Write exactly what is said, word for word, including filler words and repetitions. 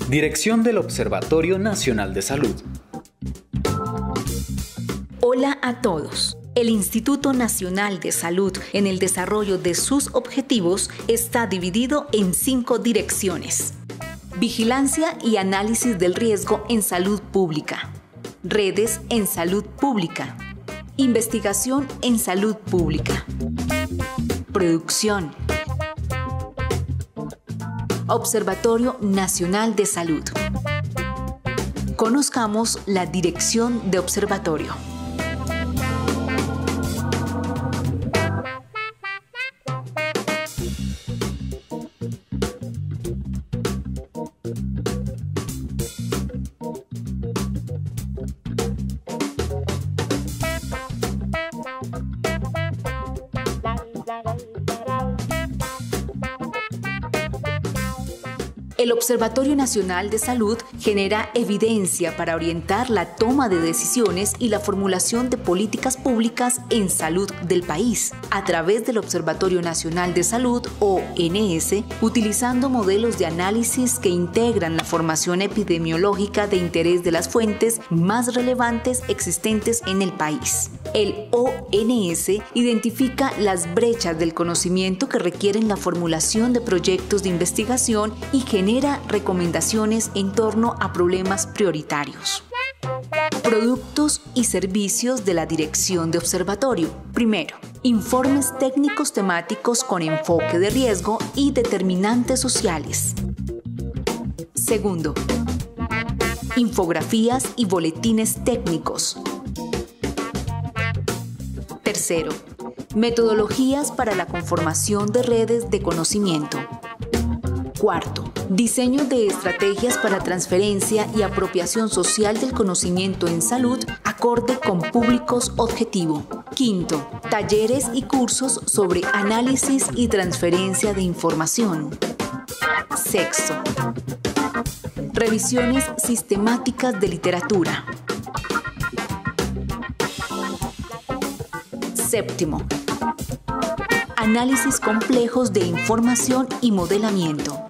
Dirección del Observatorio Nacional de Salud. Hola a todos. El Instituto Nacional de Salud, en el desarrollo de sus objetivos, está dividido en cinco direcciones: vigilancia y análisis del riesgo en salud pública, redes en salud pública, investigación en salud pública, producción, Observatorio Nacional de Salud. Conozcamos la dirección de observatorio. El Observatorio Nacional de Salud genera evidencia para orientar la toma de decisiones y la formulación de políticas públicas en salud del país, a través del Observatorio Nacional de Salud, O N S, utilizando modelos de análisis que integran la formación epidemiológica de interés de las fuentes más relevantes existentes en el país. El O N S identifica las brechas del conocimiento que requieren la formulación de proyectos de investigación y genera recomendaciones en torno a problemas prioritarios. Productos y servicios de la Dirección de Observatorio. Primero, informes técnicos temáticos con enfoque de riesgo y determinantes sociales. Segundo, infografías y boletines técnicos. Tercero, metodologías para la conformación de redes de conocimiento. Cuarto, diseño de estrategias para transferencia y apropiación social del conocimiento en salud acorde con públicos objetivo. Quinto, talleres y cursos sobre análisis y transferencia de información. Sexto, revisiones sistemáticas de literatura. Séptimo, análisis complejos de información y modelamiento.